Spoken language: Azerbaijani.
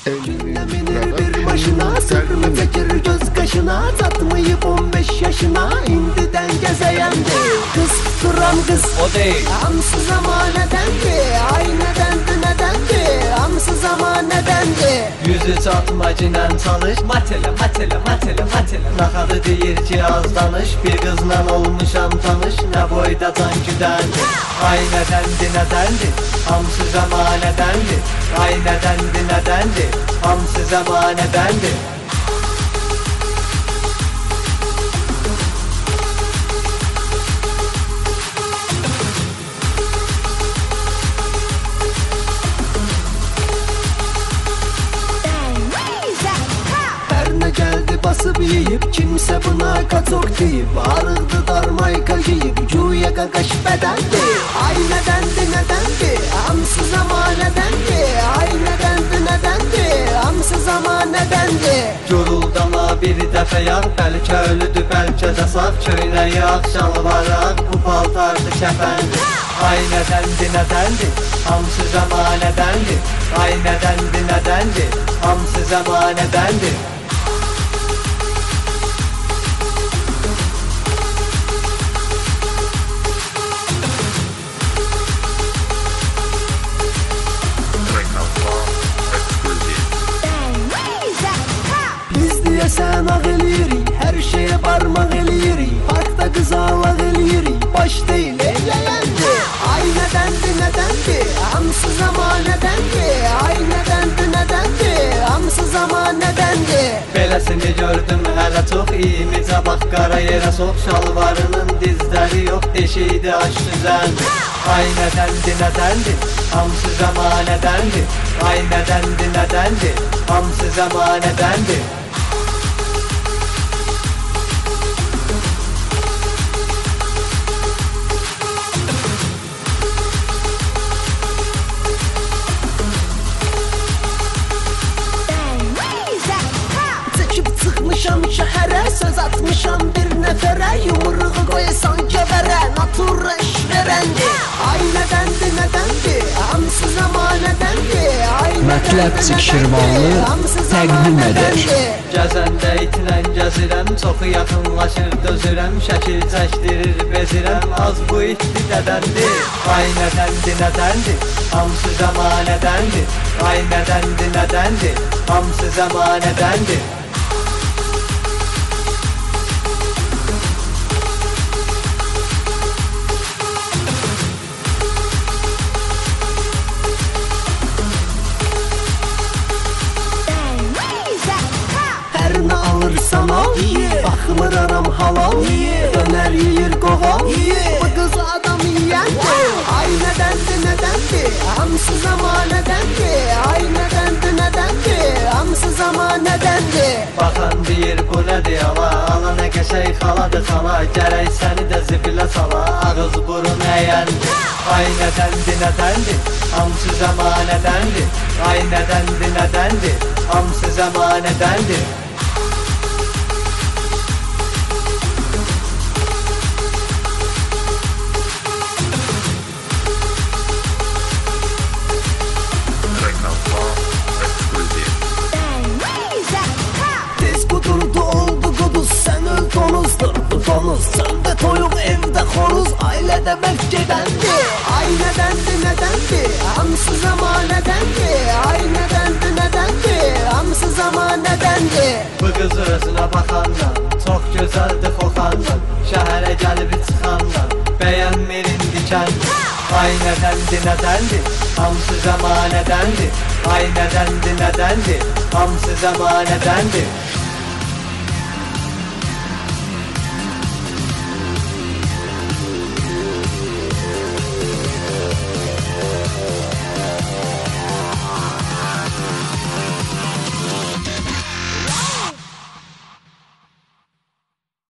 Gündemini bir başına, sırrını çekir göz kaşına. Tatmayıp 15 yaşına, indiden gezeyendi. Kız duran kız o değil. Hamsız ama nedendi? Ay nedendi nedendi? Hamsız ama nedendi? Yüzü çatmacıyla çalış. Matele matele matele matele. Nakadı deyir ki az danış. Bir kızla olmuşam tanış. Ne boyda can güdendi. Ay nedendi nedendi? Hamsız ama nedendi? Ay nedendi nedendi? Hamsız ama nedendi? Geldi basıp yiyip kimse buna katok deyip ağrıdı darmayı kajıyıp güya kakaş bedendi. Ay nedendi nedendi? Hamsız ama nedendi? Ay nedendi nedendi? Hamsız ama nedendi? Yoruldu ama bir dəfə yağ. Bəlkə ölüdü, bəlkə də sağ. Köynəyi axşalı varaq, bu paltardı kəfəndi. Ay nədəndi nədəndi? Hamsız ama nədəndi? Ay nədəndi nədəndi? Hamsız ama nədəndi? Sen ağ elirik, her şeye parmak elirik. Parkta kız ağlak elirik, baş değil eyleyendi. Ay nedendi nedendi? Hamsız ama nedendi? Ay nedendi nedendi? Hamsız ama nedendi? Beləsini gördüm hələ çox, iyimicə bax qara yerə sox. Şalvarının dizləri yox, deşiydi aş düzəndi. Ay nədəndi nədəndi? Hamsız ama nədəndi? Ay nədəndi nədəndi? Hamsız ama nədəndi? Çıkmışam şəhərə, söz atmışam bir nəfərə. Yumruğu qoysan gövərə, natura iş verəndi. Ay nədəndi nədəndi? Hamsız ama nədəndi? Ay Mətləb Şirvanlı təqdim edir. Gəzəndə itlə gəzirəm, çoxu yaxınlaşır dözürəm. Şəkil çəkdirir bezirəm, az bu itdi dədəndi. Ay nədəndi nədəndi? Hamsız ama nədəndi? Ay nədəndi nədəndi? Hamsız ama nədəndi? Alırsan al, baxmır aram halal. Döner yiyir qoğal, bu qız adam yiyəndi. Ay nədəndi nədəndi? Hamsız ama nədəndi? Ay nədəndi nədəndi? Hamsız ama nədəndi? Baxan deyir bu nədir ala? Ala nə qəşəy xaladır xala. Gərək səni də zibilə sala, ağız burun əyəndi. Ay nədəndi nədəndi? Hamsız ama nədəndi? Ay nədəndi nədəndi? Hamsız ama nədəndi? Səndə toyuq, evdə xoruz, ailədə bərk gedəndi. Ay nədəndi nədəndi? Hamsız ama nədəndi? Ay nədəndi nədəndi? Hamsız ama nədəndi? Bu qız özünə baxandan, çox gözəldir xoxandan. Şəhərə gəlib çıxandan, bəyənmir indi kəndi. Ay nədəndi nədəndi? Hamsız ama nədəndi? Ay nədəndi nədəndi? Hamsız ama nədəndi?